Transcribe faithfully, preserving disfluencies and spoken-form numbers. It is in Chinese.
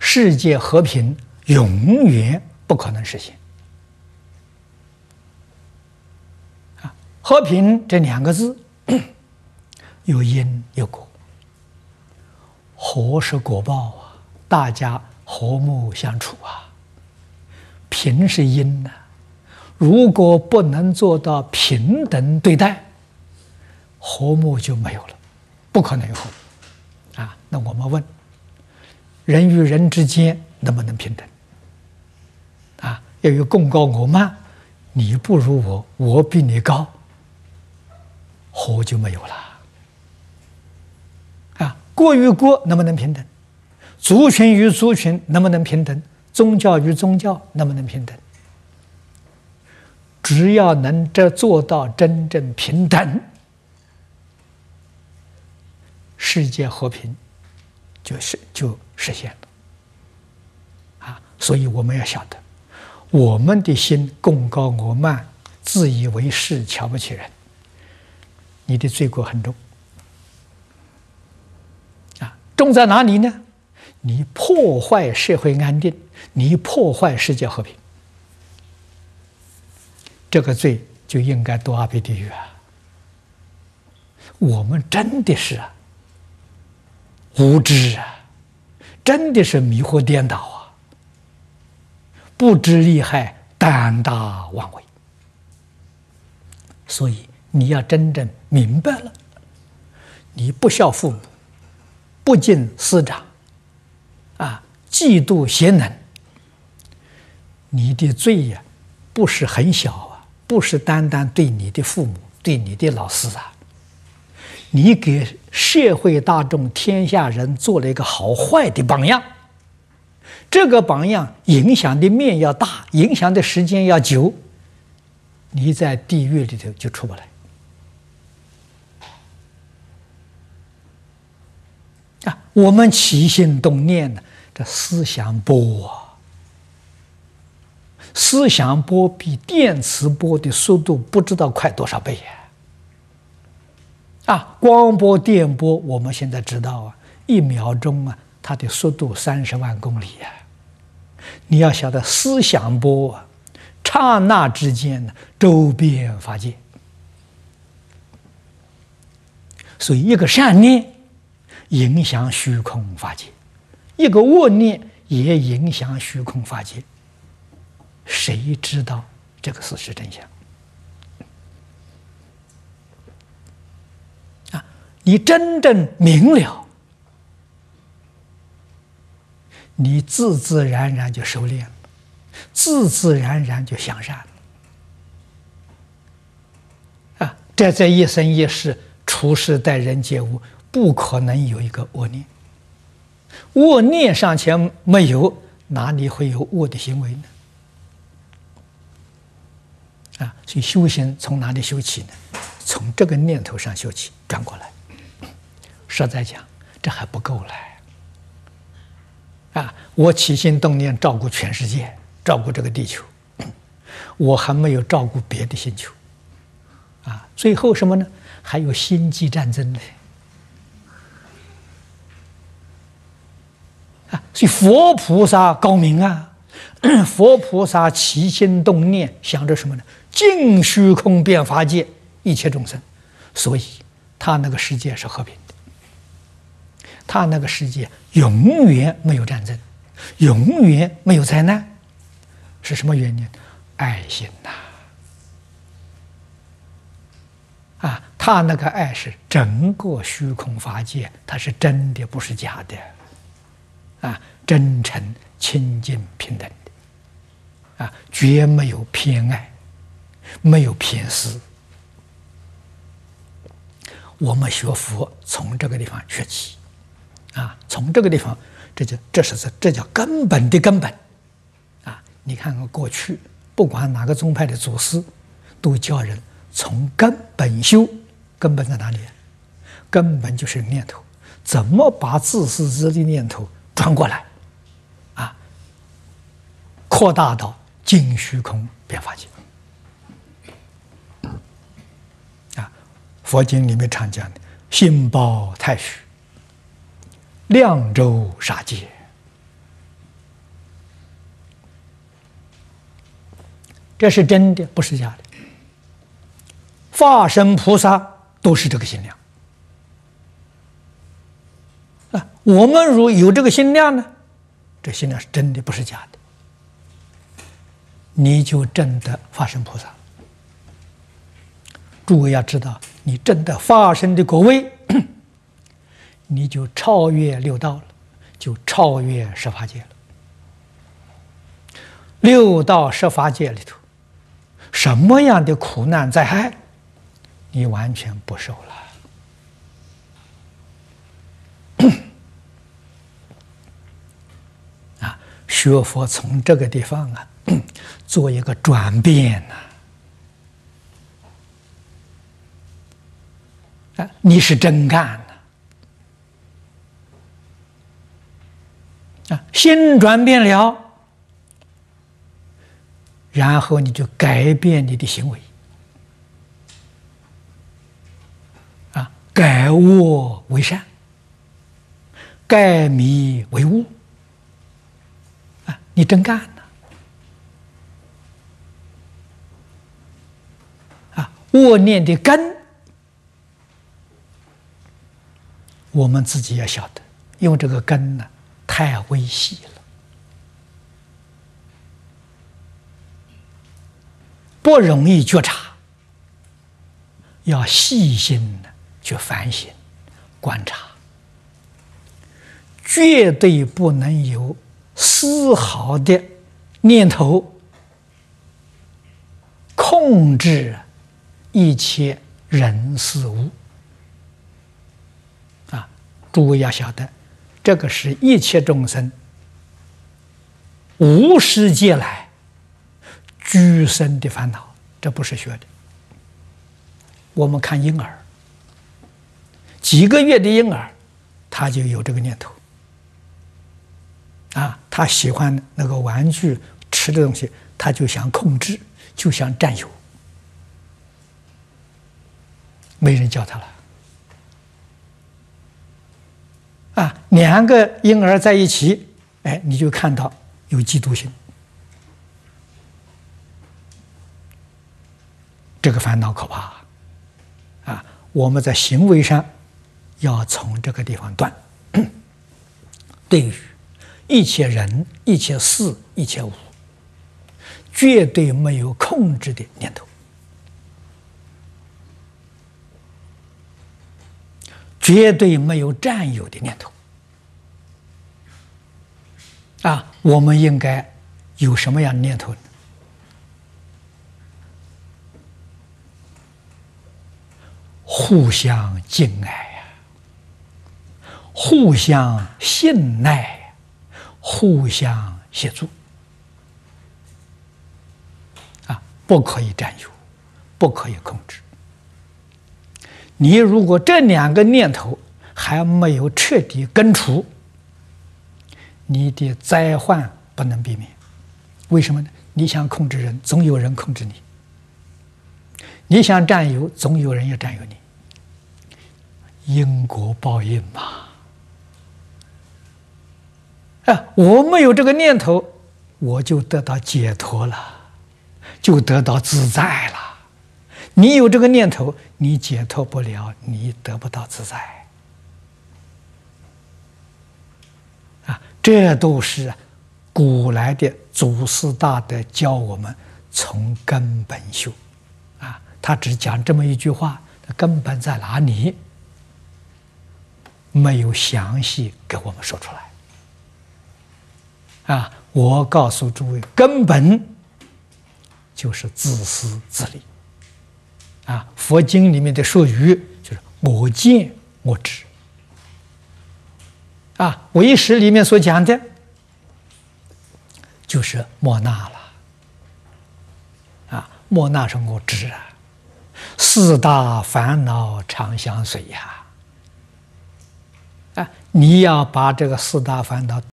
世界和平永远不可能实现。啊，和平这两个字有因有果，和是果报啊，大家和睦相处啊。平是因呐、啊，如果不能做到平等对待，和睦就没有了，不可能有和睦啊。那我们问，人与人之间能不能平等？啊，要有共高我慢，你不如我，我比你高，和就没有了。啊，国与国能不能平等？族群与族群能不能平等？宗教与宗教能不能平等？只要能这做到真正平等，世界和平就是就实现了。啊，所以我们要晓得，我们的心共高我慢，自以为是，瞧不起人，你的罪过很重。啊，重在哪里呢？你破坏社会安定，你破坏世界和平，这个罪就应该堕阿鼻地狱啊！我们真的是啊无知啊，真的是迷惑颠倒啊，不知利害，胆大妄为。所以你要真正明白了，你不孝父母，不敬师长，啊，嫉妒贤能，你的罪呀、啊，不是很小啊，不是单单对你的父母、对你的老师啊，你给社会大众、天下人做了一个好坏的榜样，这个榜样影响的面要大，影响的时间要久，你在地狱里头就出不来。啊，我们起心动念呢，这思想波啊，思想波比电磁波的速度不知道快多少倍呀！啊，光波、电波，我们现在知道啊，一秒钟啊，它的速度三十万公里呀！你要晓得，思想波啊，刹那之间呢，周边法界。所以，一个善念影响虚空法界，一个恶念也影响虚空法界。谁知道这个事实真相？啊，你真正明了，你自自然然就收敛了，自自然然就向善了。啊，这在一生一世处世待人接物，不可能有一个恶念。恶念尚且没有，哪里会有恶的行为呢？啊，所以修行从哪里修起呢？从这个念头上修起，转过来。实在讲，这还不够嘞。啊，我起心动念照顾全世界，照顾这个地球，我还没有照顾别的星球。啊，最后什么呢？还有星际战争呢。啊，所以佛菩萨高明啊。佛菩萨起心动念想着什么呢？尽虚空遍法界一切众生，所以他那个世界是和平的，他那个世界永远没有战争，永远没有灾难，是什么原因？爱心呐！啊，他那个爱是整个虚空法界，它是真的，不是假的，啊，真诚、清净、平等。啊，绝没有偏爱，没有偏私。我们学佛从这个地方学起，啊，从这个地方，这就这是这叫根本的根本。啊，你看看过去，不管哪个宗派的祖师，都教人从根本修。根本在哪里？根本就是念头，怎么把自私自利念头转过来，啊，扩大到尽虚空遍法界。啊，佛经里面常讲的“心包太虚，量周杀界”， 这是真的，不是假的。法身菩萨都是这个心量啊。我们如有这个心量呢，这心量是真的，不是假的，你就证得法身菩萨。诸位要知道，你证得法身的果位，你就超越六道了，就超越十法界了。六道十法界里头，什么样的苦难灾害，你完全不受了。啊，学佛从这个地方啊，做一个转变呐、啊。啊，你是真干的啊，心转变了。然后你就改变你的行为，啊，改恶为善，改迷为悟，啊，你真干了，啊，恶念的根，我们自己要晓得，因为这个根呢太微细了。不容易觉察，要细心的去反省、观察，绝对不能有丝毫的念头控制一切人事物。啊，诸位要晓得，这个是一切众生无始劫来居生的烦恼，这不是学的。我们看婴儿，几个月的婴儿，他就有这个念头啊，他喜欢那个玩具、吃的东西，他就想控制，就想占有，没人教他了啊。两个婴儿在一起，哎，你就看到有嫉妒心。这个烦恼可怕啊！我们在行为上要从这个地方断。对于一切人、一切事、一切物，绝对没有控制的念头，绝对没有占有的念头。啊，我们应该有什么样的念头呢？互相敬爱呀、啊，互相信赖呀、啊，互相协助啊，不可以占有，不可以控制。你如果这两个念头还没有彻底根除，你的灾患不能避免。为什么呢？你想控制人，总有人控制你；你想占有，总有人要占有你。因果报应嘛。啊，我没有这个念头，我就得到解脱了，就得到自在了。你有这个念头，你解脱不了，你得不到自在。啊，这都是古来的祖师大德教我们从根本修。啊，他只讲这么一句话，根本在哪里？没有详细给我们说出来。啊，我告诉诸位，根本就是自私自利。啊，佛经里面的术语就是我见我知。啊，唯识里面所讲的就是莫那了。啊，莫那是我知啊，四大烦恼常相随呀。啊，你要把这个四大烦恼